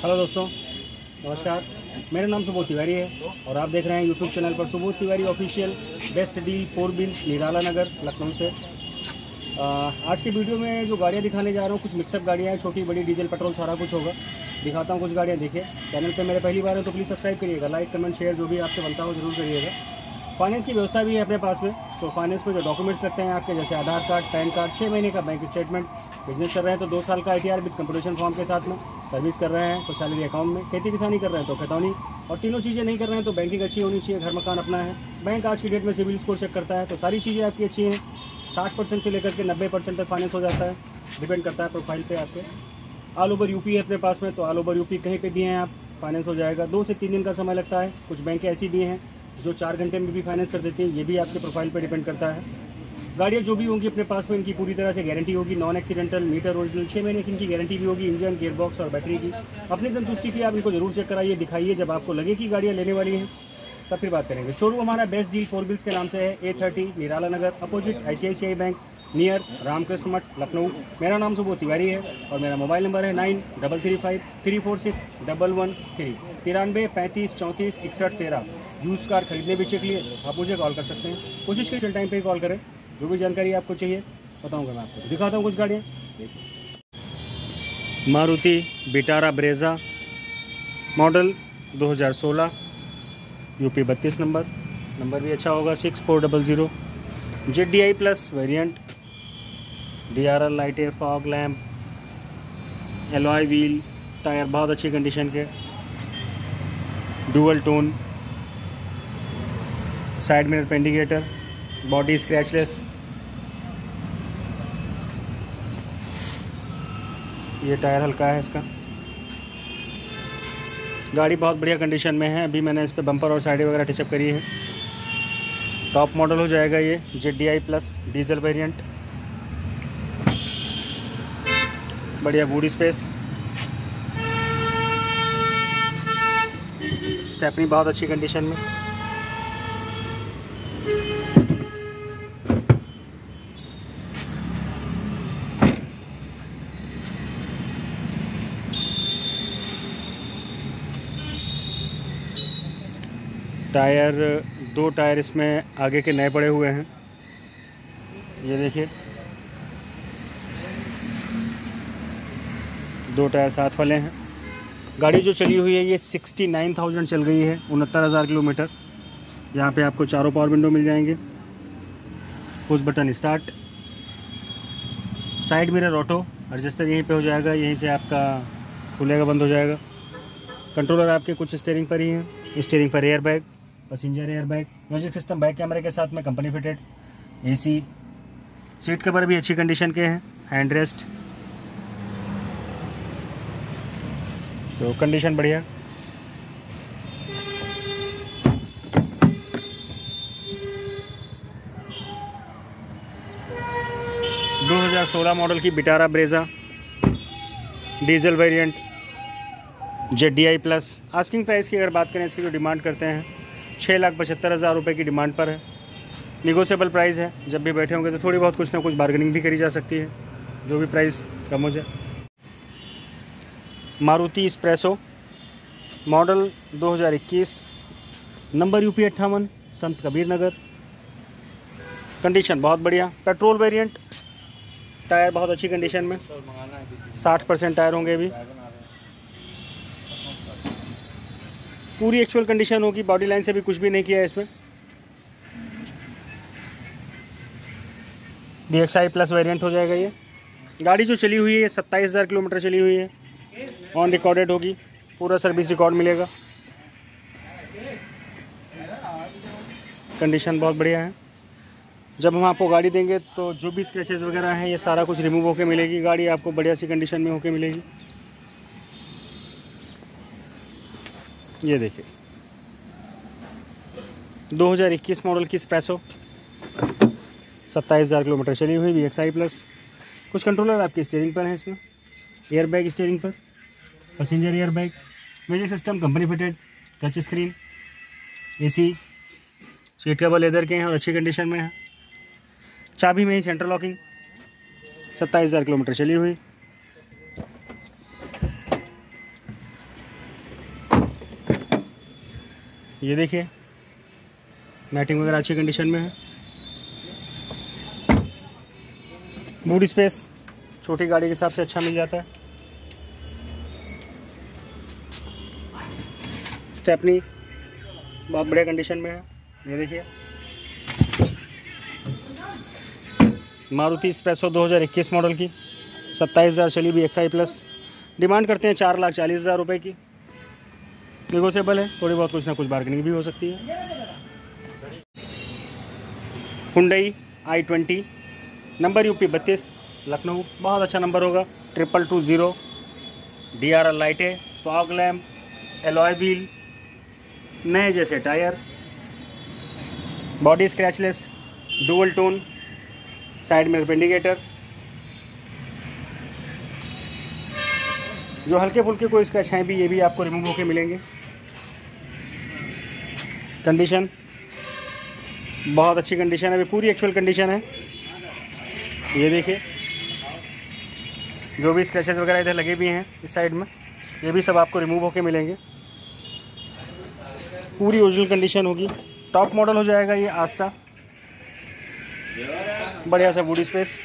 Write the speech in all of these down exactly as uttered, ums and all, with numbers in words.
Hello दोस्तों, नमस्कार। मेरा नाम सुबोध तिवारी है और आप देख रहे हैं यूट्यूब चैनल पर Subodh Tiwari official best deal four wheels Nirala Nagar Lucknow से। आ, आज के वीडियो में जो गाड़ियाँ दिखाने जा रहा हूँ कुछ मिक्सअप गाड़ियाँ हैं, छोटी बड़ी डीजल पेट्रोल सारा कुछ होगा। दिखाता हूँ कुछ गाड़ियाँ। देखिए, चैनल पे मेरे पहली बार है तो प्लीज़ सब्सक्राइब करिएगा, लाइक कमेंट शेयर जो भी आपसे बनता हो ज़रूर करिएगा। फाइनेंस की व्यवस्था भी है अपने पास में, तो फाइनेंस में जो डॉक्यूमेंट्स लगते हैं आपके, जैसे आधार कार्ड, पैन कार्ड, छः महीने का बैंक स्टेटमेंट, बिजनेस कर रहे हैं तो दो साल का I T R with computation form के साथ में, सर्विस कर रहे हैं तो सैलरी अकाउंट में, खेती किसानी कर रहे हैं तो खतौनी, और तीनों चीज़ें नहीं कर रहे हैं तो बैंकिंग अच्छी होनी चाहिए, घर मकान अपना है, बैंक आज की डेट में सिविल स्कोर चेक करता है, तो सारी चीज़ें आपकी अच्छी हैं। साठ परसेंट से लेकर के नब्बे परसेंट तक फाइनेंस हो जाता है, डिपेंड करता है प्रोफाइल पे आपके। ऑल ओवर यूपी है अपने पास में, तो ऑल ओवर यूपी कहीं पे भी हैं आप, फाइनेंस हो जाएगा। दो से तीन दिन का समय लगता है। कुछ बैंकें ऐसी भी हैं जो चार घंटे में भी फाइनेंस कर देती हैं, ये भी आपके प्रोफाइल पे डिपेंड करता है। गाड़ियाँ जो भी होंगी अपने पास में, इनकी पूरी तरह से गारंटी होगी, नॉन एक्सीडेंटल, मीटर ओरिजिनल, छः महीने की इनकी गारंटी भी होगी, इंजन, गियरबॉक्स और बैटरी की। अपनी संतुष्टि की आप इनको जरूर चेक कराइए, दिखाइए। जब आपको लगे कि गाड़ियाँ लेने वाली हैं तब फिर बात करेंगे। शोरूम हमारा बेस्ट डील फोर व्हील्स के नाम से है, A thirty Nirala Nagar, opposite I C I C I bank, near Ramakrishna Math, Lucknow. मेरा नाम सुबोध तिवारी है और मेरा मोबाइल नंबर है nine double three five three four six double one three तिरानवे पैंतीस चौंतीस इकसठ तेरह। यूज्ड कार खरीदने बेचने के लिए आप मुझे कॉल कर सकते हैं। कोशिश करिए टाइम पे ही कॉल करें। जो भी जानकारी आपको चाहिए बताऊंगा मैं आपको। दिखाता हूँ कुछ गाड़ियाँ। मारुति विटारा ब्रेजा, मॉडल दो हज़ार सोलह, यूपी बत्तीस नंबर, नंबर भी अच्छा होगा, six four double zero. Z D I plus variant, D R L लाइटें, fog lamp, alloy wheel, tyre बहुत अच्छी कंडीशन के, डुअल टोन, साइड मिरर पे इंडिकेटर, बॉडी स्क्रैचलेस। ये टायर हल्का है इसका। गाड़ी बहुत बढ़िया कंडीशन में है। अभी मैंने इस पे बम्पर और साइडें वगैरह टचअप करी है। टॉप मॉडल हो जाएगा ये, Z D I plus diesel variant, बढ़िया बूट स्पेस, स्टेपनी बहुत अच्छी कंडीशन में। टायर, दो टायर इसमें आगे के नए पड़े हुए हैं, ये देखिए, दो टायर साथ वाले हैं। गाड़ी जो चली हुई है ये सिक्सटी नाइन थाउजेंड चल गई है, उनहत्तर हज़ार किलोमीटर। यहाँ पे आपको चारों पावर विंडो मिल जाएंगे, push button start, side mirror auto, adjuster यहीं पे हो जाएगा, यहीं से आपका खुलेगा बंद हो जाएगा। कंट्रोलर आपके कुछ स्टीयरिंग पर ही हैं, स्टीयरिंग पर air bag, passenger air bag, music system back कैमरे के साथ में company fitted, AC, seat cover भी अच्छी कंडीशन के हैं, हैंड रेस्ट, तो कंडीशन बढ़िया। दो हज़ार सोलह मॉडल की Vitara Brezza diesel variant, Z D I plus. Asking price की अगर बात करें, इसकी जो डिमांड करते हैं छः लाख पचहत्तर हज़ार रुपये की डिमांड पर है। निगोशिएबल प्राइस है, जब भी बैठे होंगे तो थोड़ी बहुत कुछ ना कुछ बार्गेनिंग भी करी जा सकती है, जो भी प्राइस कम हो जाए। मारुति स्प्रेसो, मॉडल दो हज़ार इक्कीस, नंबर यूपी अट्ठावन, संत कबीर नगर, कंडीशन बहुत बढ़िया, पेट्रोल वेरिएंट, टायर बहुत अच्छी कंडीशन में, साठ परसेंट टायर होंगे अभी, पूरी एक्चुअल कंडीशन होगी, बॉडी लाइन से भी कुछ भी नहीं किया है इसमें। B X I plus variant हो जाएगा ये। गाड़ी जो चली हुई है सत्ताईस हज़ार किलोमीटर चली हुई है, ऑन रिकॉर्डेड होगी, पूरा सर्विस रिकॉर्ड मिलेगा, कंडीशन बहुत बढ़िया है। जब हम आपको गाड़ी देंगे तो जो भी स्क्रैचेस वगैरह हैं ये सारा कुछ रिमूव होकर मिलेगी, गाड़ी आपको बढ़िया सी कंडीशन में होकर मिलेगी। ये देखिए, दो हज़ार इक्कीस मॉडल की स्प्रेसो, सत्ताईस हज़ार किलोमीटर चली हुई, बी एक्स आई प्लस। कुछ कंट्रोलर आपकी स्टीयरिंग पर है, इसमें एयर बैग स्टीयरिंग पर, passenger air bag, music system company fitted, touch screen, AC, seat cover leather के हैं और अच्छी कंडीशन में है, चाबी में ही सेंट्रल लॉकिंग, सत्ताईस हज़ार किलोमीटर चली हुई। ये देखिए मैटिंग वगैरह अच्छी कंडीशन में है। बूट स्पेस छोटी गाड़ी के हिसाब से अच्छा मिल जाता है। स्टेपनी बहुत बढ़िया कंडीशन में है। ये देखिए मारुति स्पेसो दो हज़ार इक्कीस मॉडल की सत्ताईस हज़ार चली भी एक्स आई प्लस। डिमांड करते हैं चार लाख चालीस हज़ार रुपये की। नेगोशिएबल है, थोड़ी बहुत कुछ ना कुछ बार्गेनिंग भी हो सकती है। Hyundai I twenty number UP बत्तीस लखनऊ, बहुत अच्छा नंबर होगा। Triple two zero D R L लाइटें, फॉग लैम्प, एलॉय व्हील, नए जैसे tyre, body scratchless, dual tone, side mirror indicator. जो हल्के फुल्के कोई स्क्रैच हैं भी ये भी आपको रिमूव होके मिलेंगे। कंडीशन बहुत अच्छी कंडीशन है, अभी पूरी एक्चुअल कंडीशन है। ये देखिए जो भी स्क्रैचेस वगैरह इधर लगे भी हैं इस साइड में ये भी सब आपको रिमूव होके मिलेंगे। पूरी ओरिजिनल कंडीशन होगी। टॉप मॉडल हो जाएगा ये आस्टा। बढ़िया सा बूट स्पेस,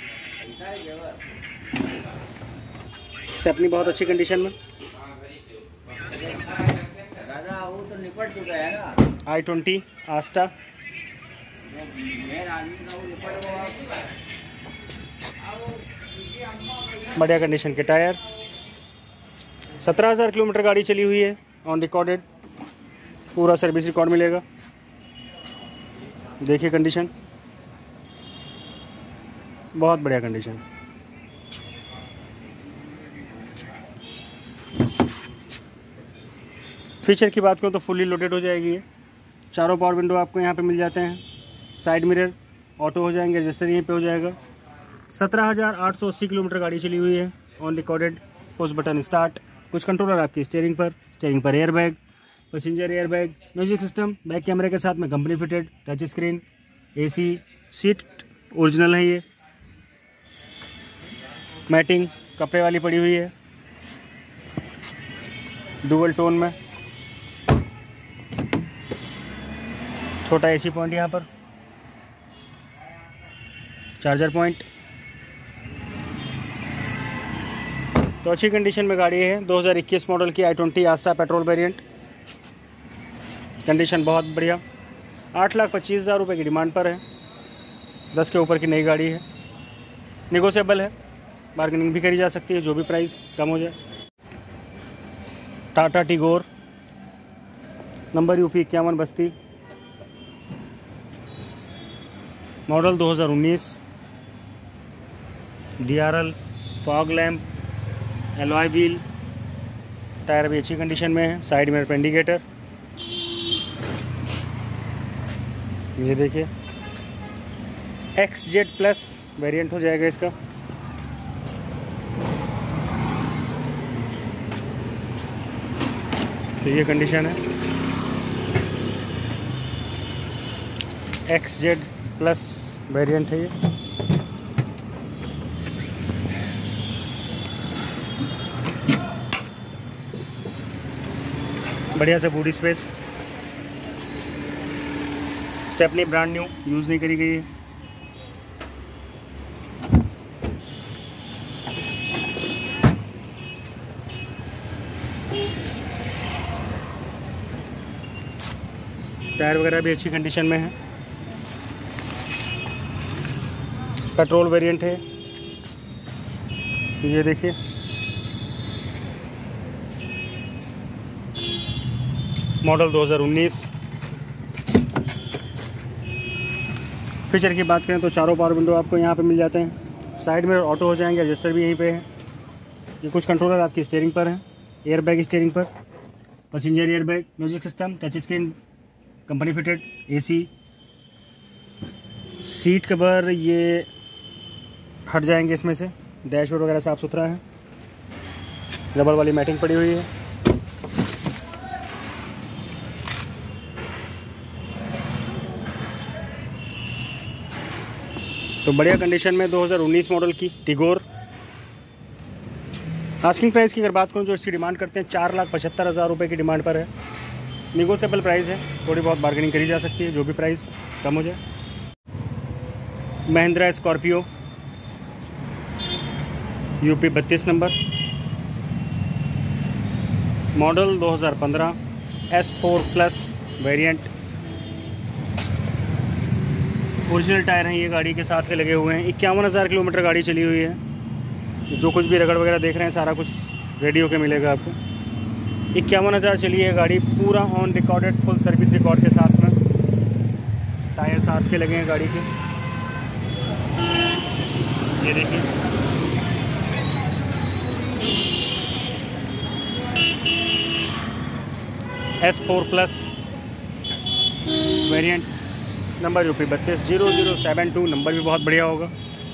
स्टेपनी बहुत अच्छी कंडीशन में। आई ट्वेंटी आस्टा बढ़िया कंडीशन के टायर। सत्रह हज़ार किलोमीटर गाड़ी चली हुई है ऑन रिकॉर्डेड, पूरा सर्विस रिकॉर्ड मिलेगा। देखिए कंडीशन बहुत बढ़िया कंडीशन। फीचर की बात करूँ तो फुल्ली लोडेड हो जाएगी ये। चारों पावर विंडो आपको यहाँ पे मिल जाते हैं। साइड मिरर ऑटो हो जाएंगे, रजिस्टर यहीं पे हो जाएगा। सत्रह हज़ार आठ सौ अस्सी किलोमीटर गाड़ी चली हुई है on recorded. Push button start, कुछ कंट्रोलर आपकी स्टीयरिंग पर, स्टीयरिंग पर air bag, passenger air bag, music system, back कैमरे के साथ में company fitted, touch screen, AC, seat original है ये। मैटिंग कपड़े वाली पड़ी हुई है डुअल टोन में। छोटा एसी पॉइंट यहाँ पर, चार्जर पॉइंट। तो अच्छी कंडीशन में गाड़ी है। दो हज़ार इक्कीस मॉडल की I twenty Asta petrol variant. Condition बहुत बढ़िया। आठ लाख पच्चीस हज़ार रुपये की डिमांड पर है। दस के ऊपर की नई गाड़ी है, नेगोशिएबल है, बार्गेनिंग भी करी जा सकती है जो भी प्राइस कम हो जाए। टाटा टिगोर नंबर यूपी इक्यावन बस्ती, मॉडल दो हज़ार उन्नीस, D R L, fog lamp, alloy wheel, tyre भी अच्छी कंडीशन में है। Side mirror indicator. ये देखिए एक्स जेड प्लस वेरिएंट हो जाएगा इसका। तो ये कंडीशन है, एक्स जेड प्लस वेरिएंट है ये। बढ़िया से boot space, stepney brand new, use नहीं करी गई है। टायर वगैरह भी अच्छी कंडीशन में है। पेट्रोल वेरिएंट है ये देखिए। मॉडल दो हज़ार उन्नीस। फीचर की बात करें तो चारों पावर विंडो आपको यहाँ पे मिल जाते हैं। साइड में ऑटो हो जाएंगे, रजिस्टर भी यहीं पे है। ये कुछ कंट्रोलर आपकी स्टीयरिंग पर है, एयर बैग स्टीयरिंग पर, passenger air bag, music system, touch screen, company fitted, AC, seat cover ये हट जाएंगे इसमें से। डैशबोर्ड वगैरह साफ़ सुथरा है। रबर वाली मैटिंग पड़ी हुई है। तो बढ़िया कंडीशन में दो हज़ार उन्नीस मॉडल की टिगोर। आस्किंग प्राइस की अगर बात करूँ जो इसकी डिमांड करते हैं चार लाख पचहत्तर हज़ार रुपये की डिमांड पर है। निगोशिएबल प्राइस है, थोड़ी बहुत बार्गेनिंग करी जा सकती है, जो भी प्राइस कम हो जाए। महिंद्रा स्कॉर्पियो यूपी बत्तीस नंबर, मॉडल दो हज़ार पंद्रह, S four plus variant. Original tyre हैं ये गाड़ी के साथ के लगे हुए हैं। इक्यावन हज़ार किलोमीटर गाड़ी चली हुई है। जो कुछ भी रगड़ वगैरह देख रहे हैं सारा कुछ रेडियो के मिलेगा आपको। इक्यावन हज़ार चली है गाड़ी, पूरा on recorded, full service record के साथ में। टायर साथ के लगे हैं गाड़ी के, ये देखिए। S four plus variant, number UP बत्तीस zero zero seven two, number भी बहुत बढ़िया होगा।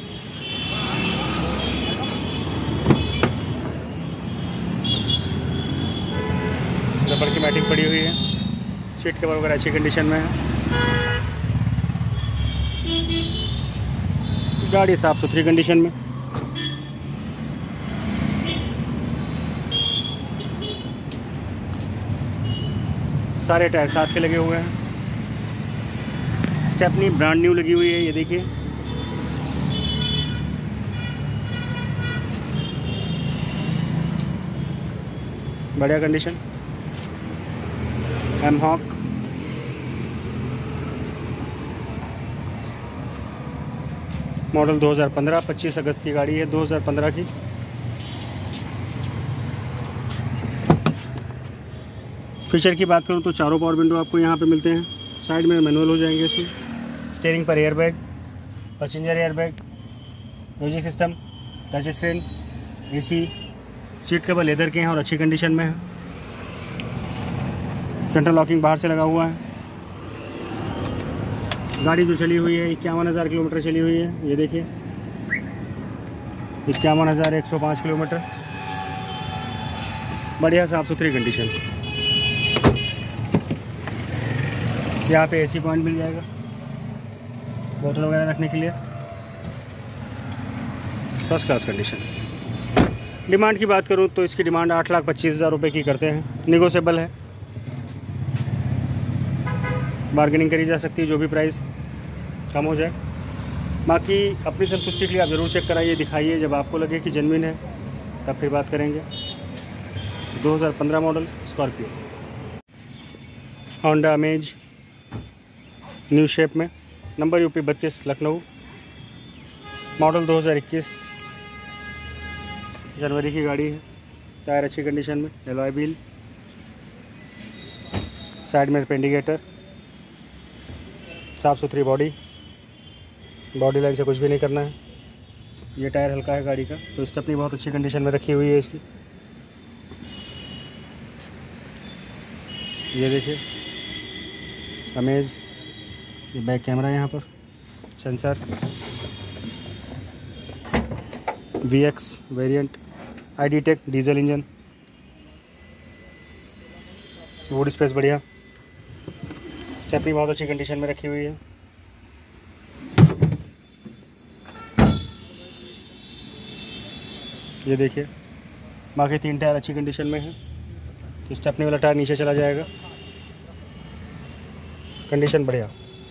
रबड़ की मैटिंग पड़ी हुई है, सीट कवर वगैरह अच्छी कंडीशन में है। गाड़ी साफ़ सुथरी कंडीशन में। सारे टायर साथ के लगे हुए हैं। स्टेपनी ब्रांड न्यू लगी हुई है, ये देखिए। बढ़िया कंडीशन। एम हॉक, मॉडल दो हज़ार पंद्रह, पच्चीस अगस्त की गाड़ी है, दो हज़ार पंद्रह की। फीचर की बात करूं तो चारों पावर विंडो आपको यहाँ पे मिलते हैं। साइड में मैनुअल हो जाएंगे इसमें। स्टीयरिंग पर airbag, passenger airbag, music system, touch screen, AC, seat cover leather के हैं और अच्छी कंडीशन में है। सेंट्रल लॉकिंग बाहर से लगा हुआ है। गाड़ी जो चली हुई है इक्यावन हज़ार किलोमीटर चली हुई है, ये देखिए। इक्यावन हज़ार एक सौ पाँच किलोमीटर, बढ़िया साफ़ सुथरी कंडीशन। यहाँ पे एसी पॉइंट मिल जाएगा बोतल वगैरह रखने के लिए, फर्स्ट क्लास कंडीशन। डिमांड की बात करूँ तो इसकी डिमांड आठ लाख पच्चीस हज़ार रुपये की करते हैं, निगोशिएबल है, बार्गेनिंग करी जा सकती है, जो भी प्राइस कम हो जाए। बाकी अपनी संतुष्टि के लिए आप ज़रूर चेक कराइए, दिखाइए, जब आपको लगे कि जेन्युइन है तब फिर बात करेंगे। दो हज़ार पंद्रह model Scorpio, Honda Amaze new shape में, नंबर यूपी बत्तीस लखनऊ, मॉडल दो हज़ार इक्कीस, जनवरी की गाड़ी है। टायर अच्छी कंडीशन में, एलॉय व्हील, साइड में इंडिकेटर, साफ़ सुथरी बॉडी, बॉडी लाइन से कुछ भी नहीं करना है। ये टायर हल्का है गाड़ी का, तो स्टेपनी बहुत अच्छी कंडीशन में रखी हुई है इसकी। ये देखिए अमेज, ये बैक कैमरा यहाँ पर, sensor, V X variant, I D tech diesel engine, boot space बढ़िया, स्टेपनी बहुत अच्छी कंडीशन में रखी हुई है। ये देखिए, बाकी तीन टायर अच्छी कंडीशन में है, तो स्टेपनी वाला टायर नीचे चला जाएगा, कंडीशन बढ़िया।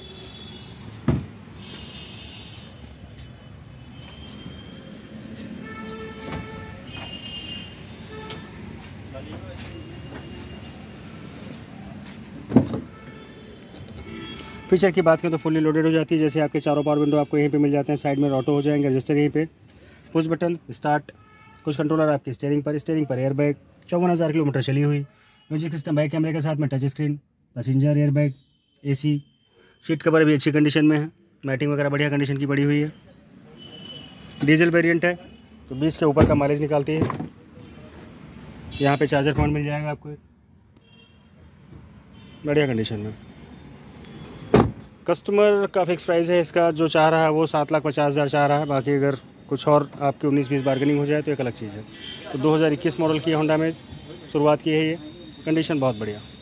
फीचर की बात करें तो फुल्ली लोडेड हो जाती है। जैसे आपके चारों पावर विंडो आपको यहीं पे मिल जाते हैं, साइड में ऑटो हो जाएंगे, रजिस्टर यहीं पे, पुश बटन स्टार्ट, कुछ कंट्रोलर आपके स्टीयरिंग पर, स्टीयरिंग पर एयरबैग, चौवन हज़ार किलोमीटर चली हुई, म्यूजिक सिस्टम बैक कैमरे के साथ में, touch screen, passenger airbag, AC, seat cover भी अच्छी कंडीशन में है, मैटिंग वगैरह बढ़िया कंडीशन की पड़ी हुई है। डीजल वेरिएंट है तो बीस के ऊपर का माइलेज निकालती है। यहाँ पे चार्जर पॉइंट मिल जाएगा आपको, बढ़िया कंडीशन में। कस्टमर का फिक्स प्राइस है इसका, जो चाह रहा है वो सात लाख पचास हज़ार चाह रहा है। बाकी अगर कुछ और आपकी उन्नीस बीस बार्गेनिंग हो जाए तो एक अलग चीज़ है। तो दो हज़ार इक्कीस मॉडल की होंडा अमेज शुरुआत की है ये, कंडीशन बहुत बढ़िया।